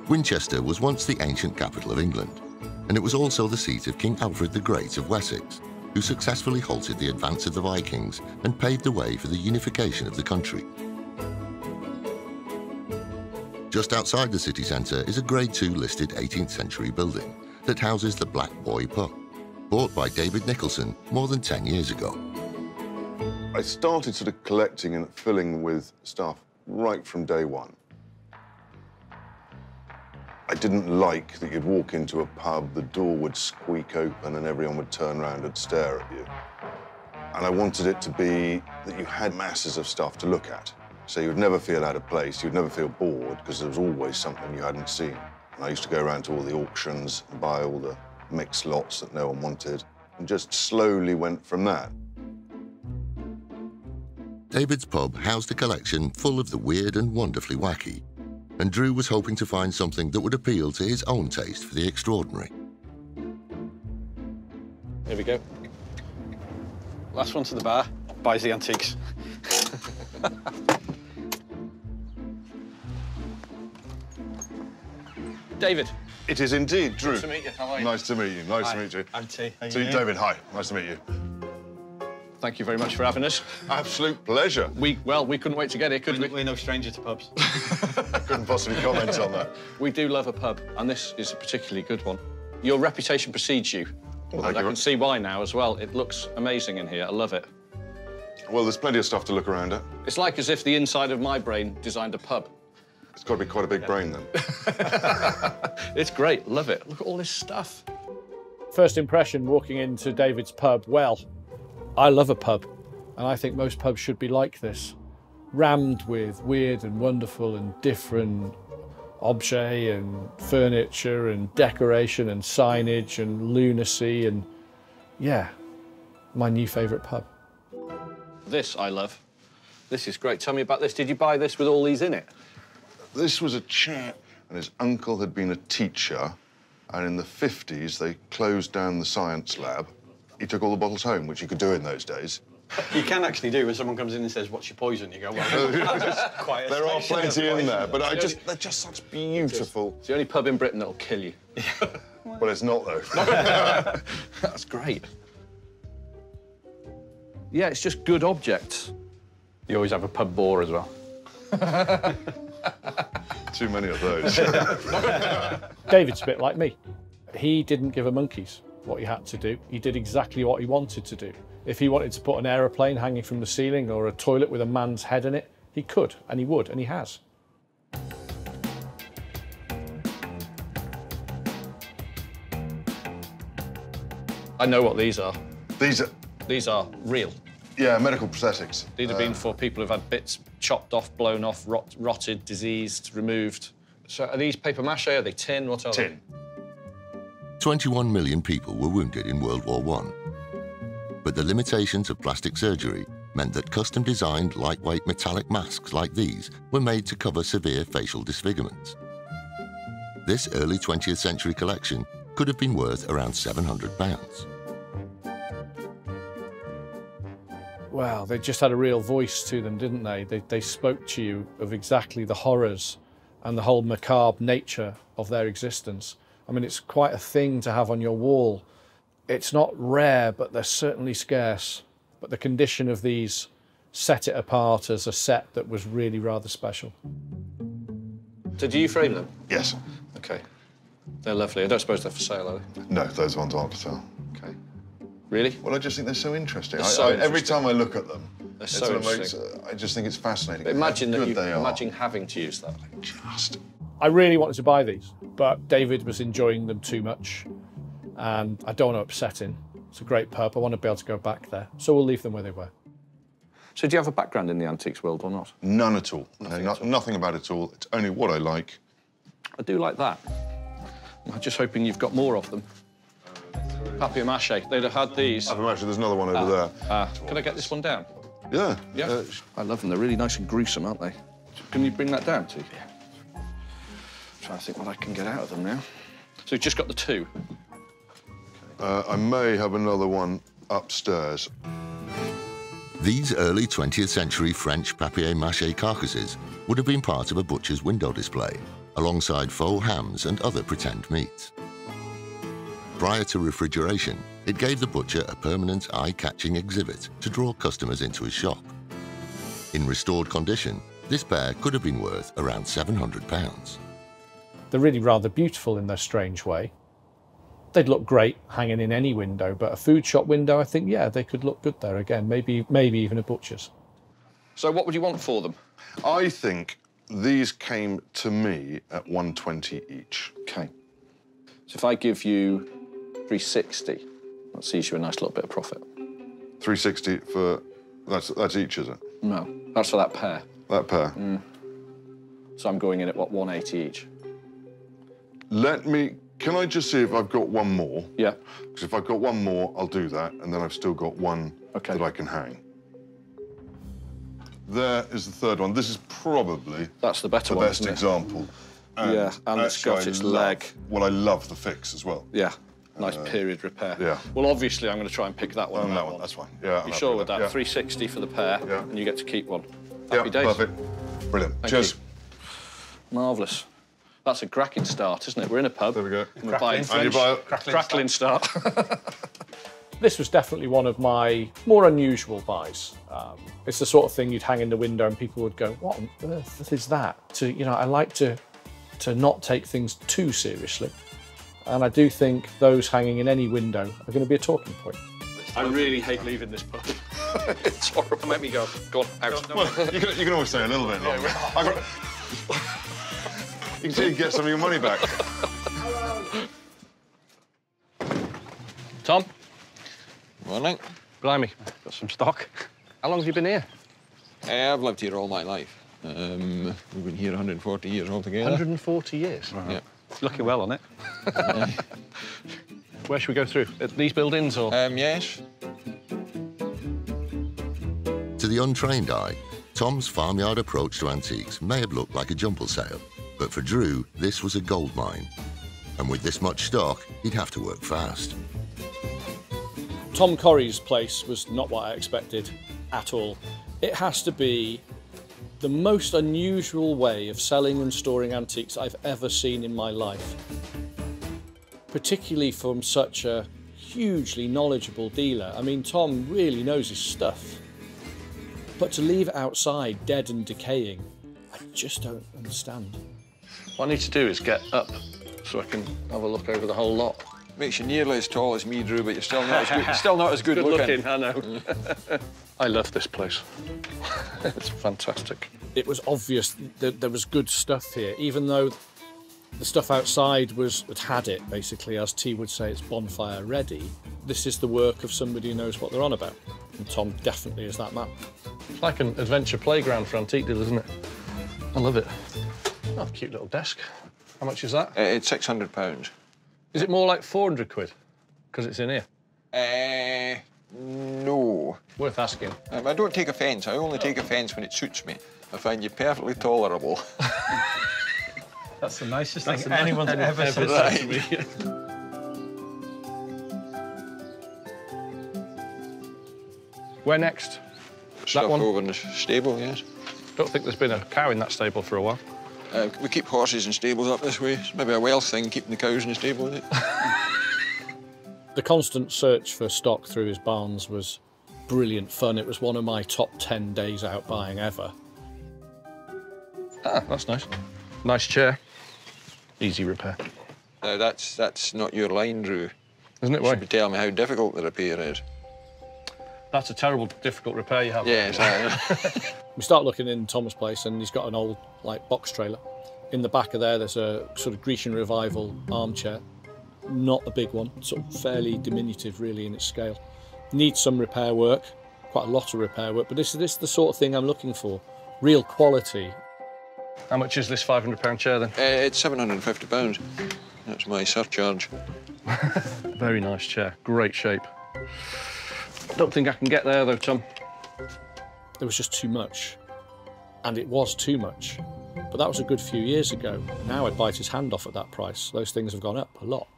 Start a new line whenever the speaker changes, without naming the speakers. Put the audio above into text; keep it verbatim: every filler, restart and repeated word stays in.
Winchester was once the ancient capital of England, and it was also the seat of King Alfred the Great of Wessex, who successfully halted the advance of the Vikings and paved the way for the unification of the country. Just outside the city centre is a Grade two listed eighteenth century building that houses the Black Boy pub, bought by David Nicholson more than ten years ago.
I started sort of collecting and filling with stuff right from day one. I didn't like that you'd walk into a pub, the door would squeak open and everyone would turn around and stare at you. And I wanted it to be that you had masses of stuff to look at. So you'd never feel out of place, you'd never feel bored, because there was always something you hadn't seen. And I used to go around to all the auctions and buy all the mixed lots that no one wanted, and just slowly went from that.
David's pub housed a collection full of the weird and wonderfully wacky, and Drew was hoping to find something that would appeal to his own taste for the extraordinary.
Here we go. Last one to the bar, buys the antiques. David.
It is indeed, Drew.
Nice to meet you. How are you?
Nice to meet you. Nice
Hi.
to meet you.
I'm T.
So, David, hi. Nice to meet you.
Thank you very much for having us.
Absolute pleasure.
We, well, we couldn't wait to get here, could we?
We're no stranger to pubs.
Couldn't possibly comment on that.
We do love a pub, and this is a particularly good one. Your reputation precedes you.
Well,
and I
you.
can see why now as well. It looks amazing in here. I love it.
Well, there's plenty of stuff to look around at.
It's like as if the inside of my brain designed a pub.
It's got to be quite a big yeah. brain, then.
It's great. Love it. Look at all this stuff.
First impression walking into David's pub, well, I love a pub, and I think most pubs should be like this, rammed with weird and wonderful and different objets and furniture and decoration and signage and lunacy and, yeah, my new favourite pub.
This I love. This is great. Tell me about this. Did you buy this with all these in it?
This was a chap, and his uncle had been a teacher, and in the fifties, they closed down the science lab. He took all the bottles home, which you could do in those days.
You can actually do when someone comes in and says, "What's your poison?" You go, "Well, quite a
there are plenty in there, but I just,
only,
they're just such beautiful."
It's the only pub in Britain that'll kill you.
Well, it's not, though.
That's great. Yeah, it's just good objects.
You always have a pub bore as well.
Too many of those.
David's a bit like me. He didn't give a monkey's what he had to do. He did exactly what he wanted to do. If he wanted to put an aeroplane hanging from the ceiling or a toilet with a man's head in it, he could, and he would, and he has.
I know what these are.
These are...
These are real.
Yeah, medical prosthetics.
These have
uh,
been for people who've had bits chopped off, blown off, rot, rotted, diseased, removed. So are these paper mache? Are they tin? What are
tin.
they?
twenty-one million people were wounded in World War One. But the limitations of plastic surgery meant that custom-designed lightweight metallic masks like these were made to cover severe facial disfigurements. This early twentieth century collection could have been worth around seven hundred pounds.
Well, they just had a real voice to them, didn't they? They, they spoke to you of exactly the horrors and the whole macabre nature of their existence. I mean, it's quite a thing to have on your wall. It's not rare, but they're certainly scarce. But the condition of these set it apart as a set that was really rather special.
So do you frame them?
Yes.
OK. They're lovely. I don't suppose they're for sale, are they?
No, those ones aren't for sale.
OK. Really?
Well, I just think they're so interesting.
They're
I,
so
I,
interesting.
Every time I look at them,
they're
it
so
sort of
interesting.
makes, uh, I just think it's fascinating.
But imagine
how
that
good
you
they are.
imagine having to use that.
Just.
I really wanted to buy these, but David was enjoying them too much, and I don't want to upset him. It's a great pub. I want to be able to go back there, so we'll leave them where they were.
So do you have a background in the antiques world or not?
None at all.
Nothing,
no,
at all.
Nothing about it at all. It's only what I like.
I do like that. I'm just hoping you've got more of them. Papier-mâché. They'd have had these.
Papier-mâché, there's another one over
Ah,
there.
Ah, can I get this one down?
Yeah.
Yeah.
Uh,
I love them. They're really nice and gruesome, aren't they? Can you bring that down, too? Yeah. I'm trying to think what I can get out of them now. So you've just got the two?
uh, I may have another one upstairs.
These early twentieth century French papier-mâché carcasses would have been part of a butcher's window display, alongside faux hams and other pretend meats. Prior to refrigeration, it gave the butcher a permanent eye-catching exhibit to draw customers into his shop. In restored condition, this pair could have been worth around seven hundred pounds.
They're really rather beautiful in their strange way. They'd look great hanging in any window, but a food shop window, I think, yeah, they could look good there again, maybe, maybe even a butcher's.
So what would you want for them?
I think these came to me at one twenty each.
OK. So if I give you three sixty, that sees you a nice little bit of profit.
three sixty for... That's, that's each, is it?
No, that's for that pair.
That pair?
Mm. So I'm going in at, what, one eighty each?
Let me... Can I just see if I've got one more?
Yeah.
Because if I've got one more, I'll do that, and then I've still got one
okay.
that I can hang. There is the third one. This is probably...
That's the better
the
one,
best
isn't it?
example. And
yeah, and it's got its leg.
Well, I love the fix as well.
Yeah, nice
uh,
period repair.
Yeah.
Well, obviously, I'm going to try and pick that one.
Oh,
and
that
that
one,
one.
that's fine. Yeah.
You sure with that?
Yeah.
three sixty for the pair,
yeah.
and you get to keep one. Happy
yeah,
days.
Perfect. Brilliant.
Thank
Cheers.
You. Marvellous. That's a cracking start, isn't it? We're in a pub.
There we go.
And we're buying
And you
French.
buy a
Crackling, Crackling start.
This was definitely one of my more unusual buys. Um, it's the sort of thing you'd hang in the window and people would go, what on earth is that? To, you know, I like to, to not take things too seriously. And I do think those hanging in any window are going to be a talking point.
I really hate leaving this pub. It's horrible. Let me go. Go on, out.
Well, you can, you can always stay a little bit longer. I got... You can see you get some of your money back.
Tom?
Morning.
Blimey, got some stock. How long have you been here?
Uh, I've lived here all my life. Um, we've been here one hundred forty years altogether.
one hundred forty years?
Uh-huh. Yeah.
Looking well on it. Where should we go through? At these buildings or?
Um, yes.
To the untrained eye, Tom's farmyard approach to antiques may have looked like a jumble sale, but for Drew, this was a gold mine. And with this much stock, he'd have to work fast.
Tom Corrie's place was not what I expected at all. It has to be the most unusual way of selling and storing antiques I've ever seen in my life. Particularly from such a hugely knowledgeable dealer. I mean, Tom really knows his stuff. But to leave it outside, dead and decaying, I just don't understand.
What I need to do is get up so I can have a look over the whole lot.
Makes you nearly as tall as me, Drew, but you're still not as good, you're still not as good,
Good
looking.
looking, I know. I love this place. It's fantastic.
It was obvious that there was good stuff here, even though the stuff outside was had had it, basically, as T would say, it's bonfire ready. This is the work of somebody who knows what they're on about. And Tom definitely is that man.
It's like an adventure playground for antique dealers, isn't it? I love it. Oh, cute little desk. How much is that?
Uh, it's six hundred pounds.
Is it more like four hundred quid? Because it's in here.
Uh, no.
Worth asking.
Um, I don't take offence. I only take offence when it suits me. I find you perfectly tolerable.
That's the nicest
That's
thing
the
anyone's
nicest
ever,
ever
said
said to me. Where next?
Stuff
one?
over in the stable, yes.
Don't think there's been a cow in that stable for a while.
Uh, we keep horses in stables up this way. It's maybe a Welsh thing, keeping the cows in the stable, is it?
The constant search for stock through his barns was brilliant fun. It was one of my top ten days out buying ever.
Ah, that's nice. Nice chair. Easy repair.
Now, that's that's not your line, Drew.
Isn't it?
You
Why?
should be telling me how difficult the repair is.
That's a terrible, difficult repair you have.
Yes, I
We start looking in Tom's place and he's got an old like box trailer. In the back of there, there's a sort of Grecian revival armchair. Not a big one, sort of fairly diminutive really in its scale. Needs some repair work, quite a lot of repair work, but this, this is the sort of thing I'm looking for. Real quality.
How much is this five hundred pound chair then?
uh, it's seven hundred and fifty pounds. That's my surcharge.
Very nice chair, great shape. Don't think I can get there though, Tom.
There was just too much. And it was too much. But that was a good few years ago. Now I'd bite his hand off at that price. Those things have gone up a lot.